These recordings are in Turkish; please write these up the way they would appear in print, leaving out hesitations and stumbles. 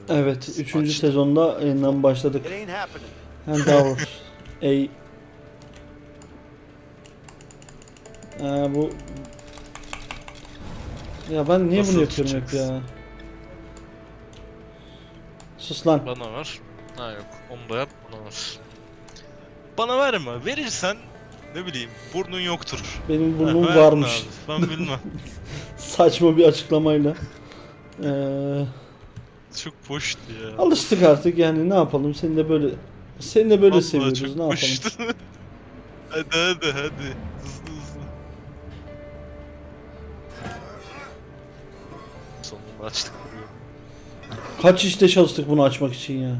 Evet, 3. sezonda yeniden başladık. Handover. Bu... Ya ben niye Nasıl bunu yapıyorum hep tutacaksın? ya? Sus lan. Bana ver. Ha yok. Onu da yap. Bana ver. Bana verme. Verirsen ne bileyim burnun yoktur. Benim Ha, burnum verdin varmış. abi. Ben bilmem. Saçma bir açıklamayla. Ee, Çok boştu ya. Alıştık artık yani, ne yapalım? Seni de böyle Vallahi seviyoruz, çok ne yapalım? boştu. Hadi. Hızlı. Sonunda açtık burayı. Kaç işte çalıştık bunu açmak için ya.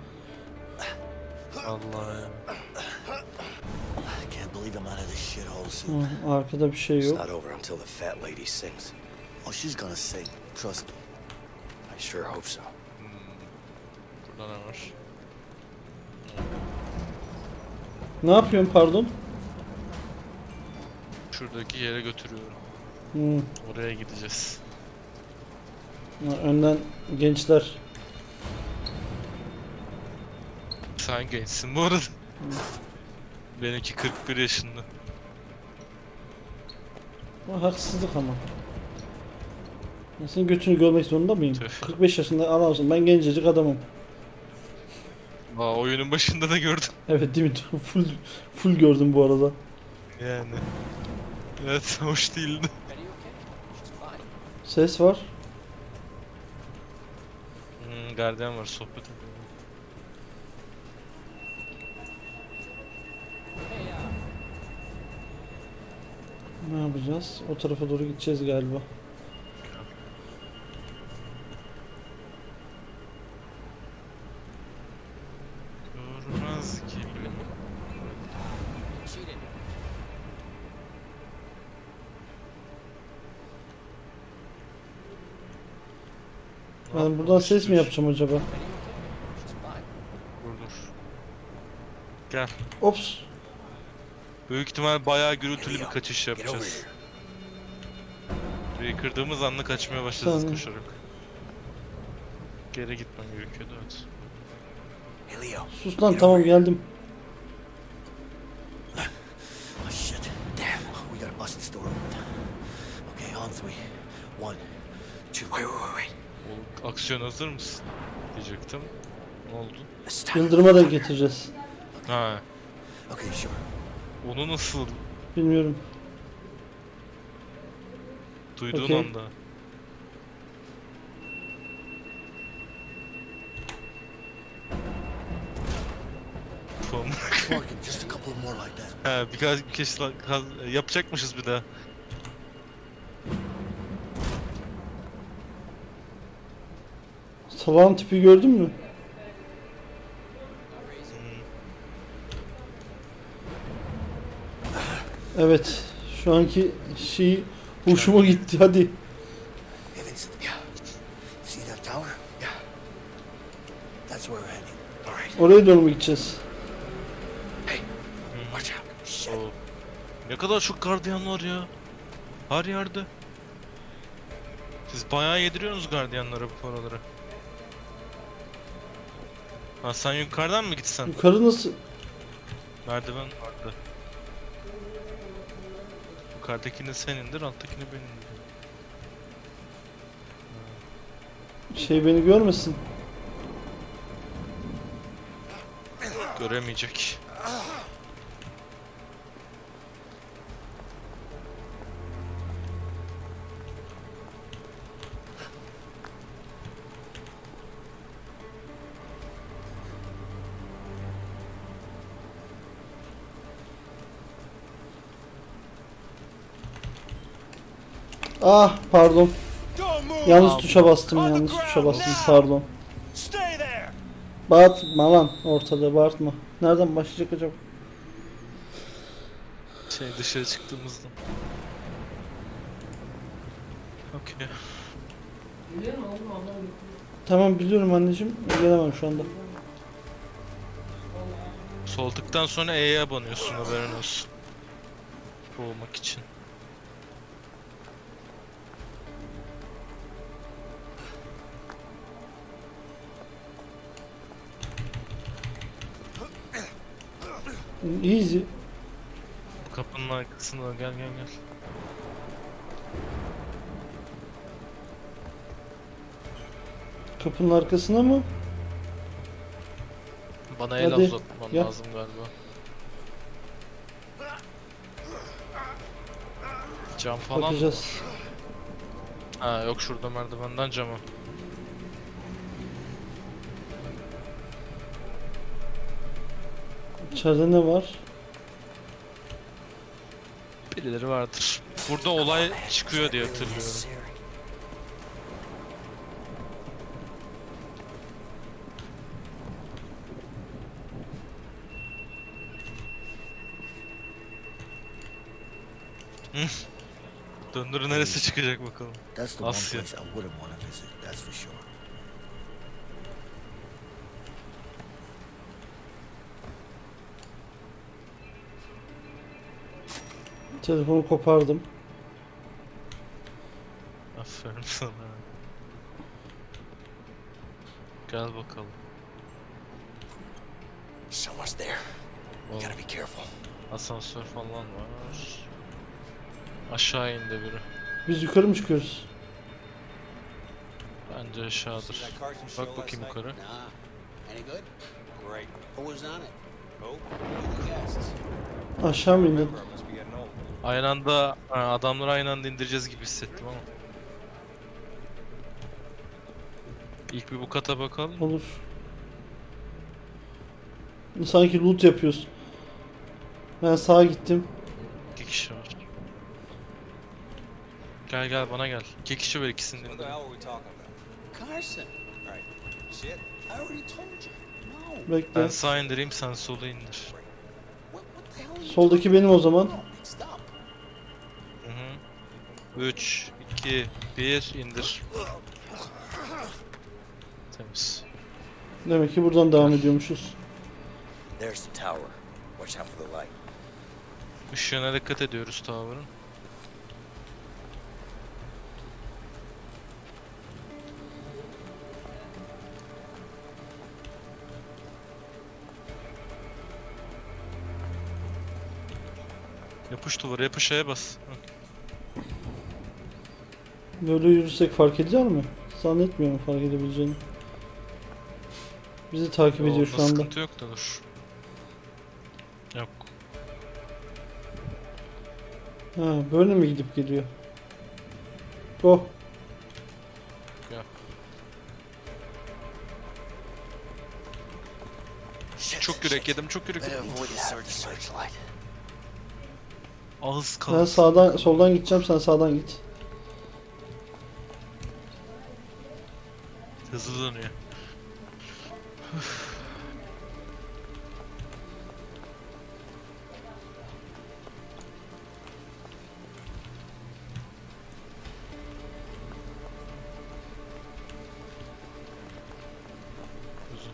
Vallahi ya. Arkada bir şey yok. Burada ne var? Ne yapıyorsun, pardon? Şuradaki yere götürüyorum. Hmm. Oraya gideceğiz. Önden gençler. Sen gençsin bu arada. Benimki 41 yaşında. Haksızlık ama. Ben senin götünü görmek zorunda mıyım? Tüh. 45 yaşında adamsın. Ben gencecik adamım. Oyunun başında da gördüm. Evet değil mi? Full gördüm bu arada. Yani. Evet, hoş değildi. Ses var. Gardiyan var, sohbet ediyor. Ne yapacağız? O tarafa doğru gideceğiz galiba. Görmez ki bile. Ben buradan ses mi yapacağım acaba? Dur. Gel. Ops. Büyük ihtimal bayağı gürültülü bir kaçış yapacağız. Burayı kırdığımız anda kaçmaya başlayacağız Saniye. koşarak. Geri gitmem gerekiyordu, evet. Sus lan, tamam geldim. Oğlum, aksiyon hazır mısın? Diyecektim. Ne oldu? Yıldırıma da getireceğiz. Ha. Onu nasıl Bilmiyorum. duyduğun Okey. anda? Tamam. Ha, bir kez yapacakmışız bir daha. Salağın tipi gördün mü? Evet. Şu anki şey hoşuma gitti. Hadi. Oraya doğru mu gideceğiz? Oo. Ne kadar çok gardiyan var ya. Her yerde. Siz bayağı yediriyorsunuz gardiyanlara bu paraları. Ha, sen yukarıdan mı gitsen? Yukarı nasıl? Merdiven vardı. Yukarıdakini sen indir, alttakini ben indir. Şey beni görmesin. Göremeyecek. Ah pardon. Yanlış tuşa bastım, pardon. Bağırtma lan ortada, bağırtma. Nereden başlayacak acaba? Dışarı çıktığımızda. Okey. Tamam biliyorum anneciğim. Gelemem şu anda. Sol tıktan sonra E'ye abanıyorsun, haberin olsun. Boğmak için. Easy. Kapının arkasına gel. Kapının arkasına mı? Bana el Hadi, uzatman gel. lazım galiba. Cam falan mı? Bakacağız. Ha yok, şurada merdivenden cama. İçeride ne var? Birileri vardır. Burada olay çıkıyor diye hatırlıyorum. Döndürü neresi çıkacak bakalım. That's the one Asya. place I wouldn't want to visit, that's for sure. Telefonu kopardım. Aferin sana. Gel bakalım. Someone's there. We gotta be careful. Asansör falan var. Aşağı indi biri. Biz yukarı mı çıkıyoruz? Bence aşağıdır. Bak bakayım yukarı. Nah. Any good? Great. Who was on it? Who? The guests. Aşağı mı indin? Aynı anda adamları aynı anda indireceğiz gibi hissettim ama. İlk bir bu kata bakalım. Olur. Sanki loot yapıyoruz. Ben sağa gittim. 2 kişi var. Gel bana gel. 2 kişi var, ikisini What the indir. hell are we talking about? Carson. Right. Shit. I already told you. No. Bekle. Ben sağa indireyim, sen sola indir. What the hell are you Soldaki talking benim o zaman. about? Stop. 3, 2, 1 indir. Temiz. Demek ki buradan devam ediyormuşuz. There's the tower. Watch out for the light. Işığına dikkat ediyoruz tower'ın. Yapış duvara, yapış şeye bas. Hı. Böyle yürürsek fark eder mi? Zannetmiyorum fark edebileceğini. Bizi takip ediyor şu Onda anda. sıkıntı yok da dur. Yok. Ha, böyle mi gidip geliyor? Oh. Shit. Çok yürek yedim, çok yürek Better yedim. avoid the searchlight. Ağız Ben kaldı. sağdan soldan gideceğim, sen sağdan git. Hızlı dönüyor. Uzun.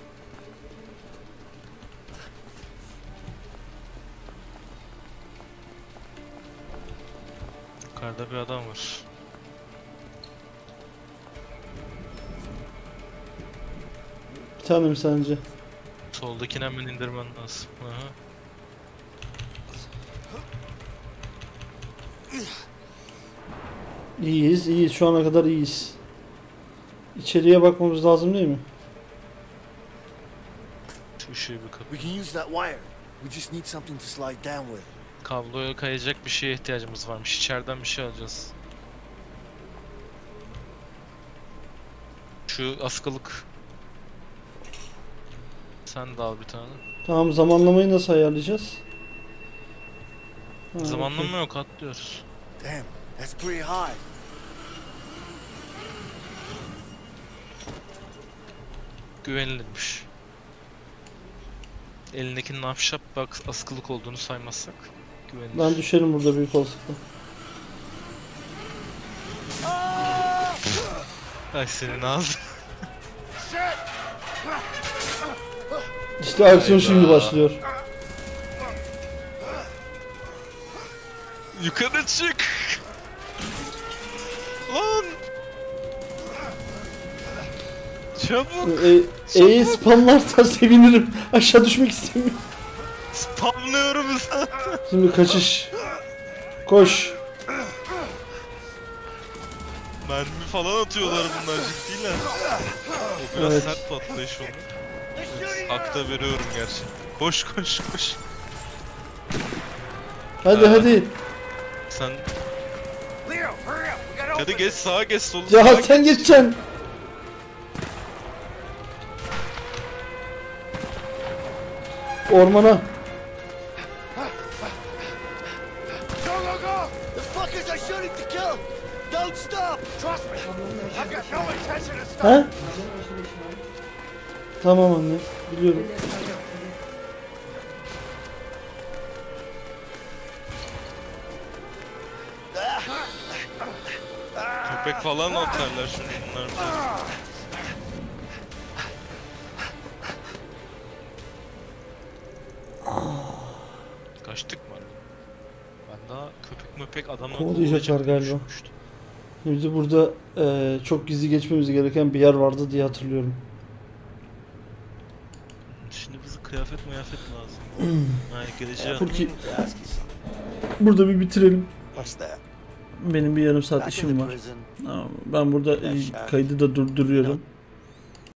Yukarıda bir adam var. Bir tane mi sence? Soldakini hemen indirmen lazım. Aha. İyiyiz, iyiyiz. Şu ana kadar iyiyiz. İçeriye bakmamız lazım değil mi? Şu ışığı bir kapı. We can use that wire. We just need something to slide down with. Kabloya kayacak bir şeye ihtiyacımız varmış. İçeriden bir şey alacağız. Şu askılık. Sen de al bir tane. Tamam, zamanlamayı nasıl ayarlayacağız? Ha, Zamanlama okey. yok, atlıyoruz. Damn, that's pretty high. Güvenilirmiş. Elindekinin ahşap bak askılık olduğunu saymazsak güvenilir. Ben düşerim burada büyük olasılıkla. Ay senin ağzın. İşte aksiyon şimdi başlıyor. Yukarı çık. Lan. Çabuk. E'yi spamlarsa sevinirim. Aşağı düşmek istemiyorum. Spamlıyorum zaten. Şimdi kaçış. Koş. Mermi falan atıyorlar bunlar ciddiler. O biraz Evet. sert patlayış oldu. Hakta veriyorum gerçi. Koş koş koş. Hadi hadi. Sen Leo, hurry up. We gotta hadi open geç sağa geç sola. Ya sağa sen geç. geçeceksin. Ormana. Go, go, go! The fuckers are shooting to kill! Don't stop! Trust me. I've got no intention of He? stopping. Tamam anne. Biliyorum. Köpek falan atarlar şunlar. Kaçtık mı? Ben daha köpek möpek adamla Kovalayacaklar galiba. Şimdi burada çok gizli geçmemiz gereken bir yer vardı diye hatırlıyorum. Şimdi bize kıyafet lazım. Yani geleceğim. Furki To ask you something. burada bir bitirelim. What's that? Benim bir yarım saat Back in işim the var. prison, Tamam, ben burada kaydı da durduruyorum.